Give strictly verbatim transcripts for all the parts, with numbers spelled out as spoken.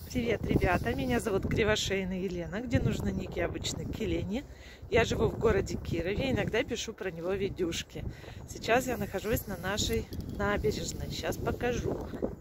Привет, ребята! Меня зовут Кривошеина Елена, где нужны ники обычно к Елене. Я живу в городе Кирове, иногда пишу про него видюшки. Сейчас я нахожусь на нашей набережной. Сейчас покажу.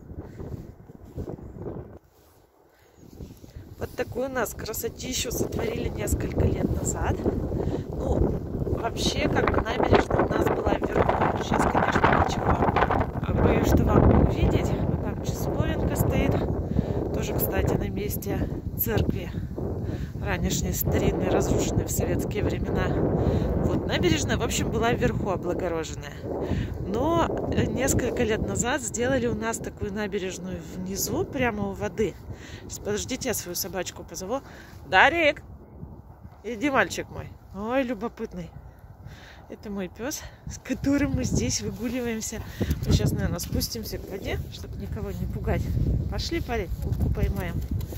Вот такую у нас красотищу сотворили несколько лет назад. Ну, вообще, как бы набережная у нас была вверху. Сейчас, конечно, ничего. Боюсь, что вам не увидеть. Там часовенка стоит. Тоже, кстати, на месте церкви ранешней, старинной, разрушенной в советские времена. Вот, набережная, в общем, была вверху облагороженная. Но несколько лет назад сделали у нас такую набережную внизу, прямо у воды. Сейчас, подождите, я свою собачку позову. Дарик! Иди, мальчик мой. Ой, любопытный. Это мой пес, с которым мы здесь выгуливаемся. Мы сейчас, наверное, спустимся к воде, чтобы никого не пугать. Пошли, парень, утку поймаем.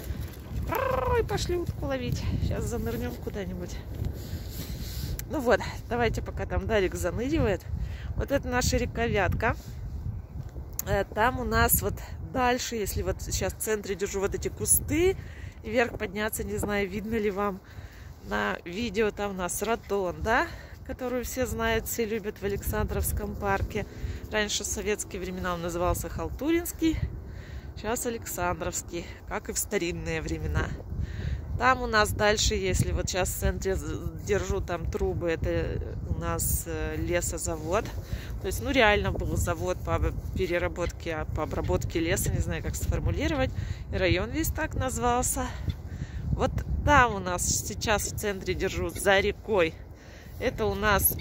Ой, пошли утку ловить. Сейчас занырнем куда-нибудь. Ну вот, давайте, пока там Дарик заныривает. Вот это наша река Вятка. Там у нас вот дальше, если вот сейчас в центре держу вот эти кусты, и вверх подняться, не знаю, видно ли вам на видео, там у нас ротонда, которую все знают, все любят в Александровском парке. Раньше в советские времена он назывался Халтуринский, сейчас Александровский, как и в старинные времена. Там у нас дальше, если вот сейчас в центре держу там трубы, это у нас лесозавод. То есть, ну, реально был завод по переработке, по обработке леса, не знаю, как сформулировать. И район весь так назвался. Вот там у нас сейчас в центре держу, за рекой. Это у нас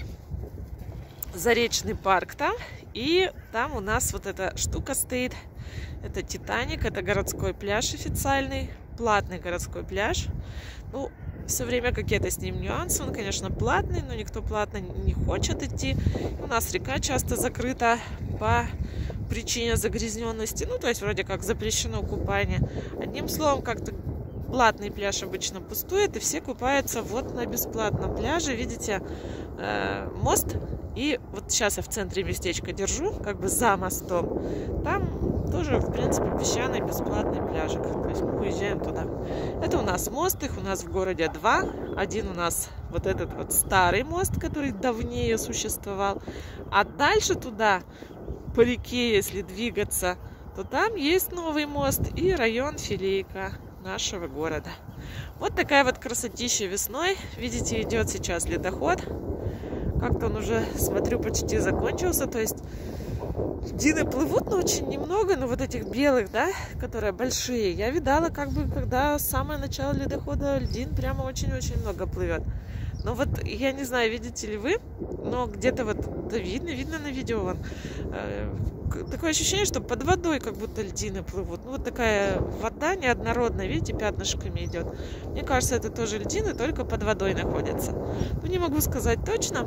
Заречный парк там. И там у нас вот эта штука стоит. Это Титаник, это городской пляж официальный. Платный городской пляж. Ну, все время какие-то с ним нюансы. Он, конечно, платный, но никто платно не хочет идти. У нас река часто закрыта по причине загрязненности. Ну, то есть, вроде как запрещено купание. Одним словом, как-то платный пляж обычно пустует, и все купаются вот на бесплатном пляже. Видите, э, мост. И вот сейчас я в центре местечка держу, как бы за мостом. Там тоже, в принципе, песчаный бесплатный пляжик. То есть мы уезжаем туда. Это у нас мост, их у нас в городе два. Один у нас вот этот вот старый мост, который давнее существовал. А дальше туда, по реке, если двигаться, то там есть новый мост и район Филейка нашего города. Вот такая вот красотища весной. Видите, идет сейчас ледоход. Как-то он уже, смотрю, почти закончился. То есть льдины плывут, но очень немного. Но вот этих белых, да, которые большие, я видала, как бы, когда самое начало ледохода, льдин прямо очень-очень много плывет. Но вот, я не знаю, видите ли вы, но где-то вот, да видно, видно на видео вон, э, такое ощущение, что под водой как будто льдины плывут. Ну, вот такая вода неоднородная, видите, пятнышками идет. Мне кажется, это тоже льдины, только под водой находятся. Ну, не могу сказать точно.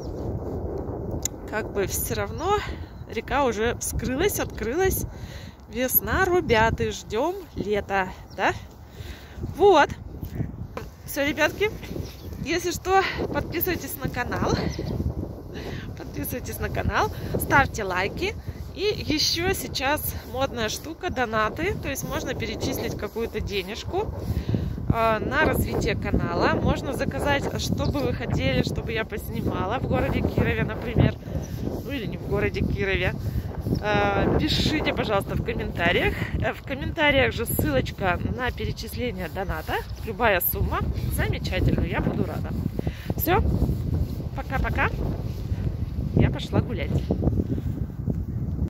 Как бы все равно река уже вскрылась, открылась. Весна, ребята, ждем лета, да? Вот. Все, ребятки. Если что, подписывайтесь на канал. Подписывайтесь на канал, ставьте лайки. И еще сейчас модная штука, донаты. То есть можно перечислить какую-то денежку э, на развитие канала. Можно заказать, что бы вы хотели, чтобы я поснимала в городе Кирове, например. Ну или не в городе Кирове. Э, пишите, пожалуйста, в комментариях. Э, в комментариях же ссылочка на перечисление доната. Любая сумма. Замечательно, я буду рада. Все, пока-пока. Я пошла гулять.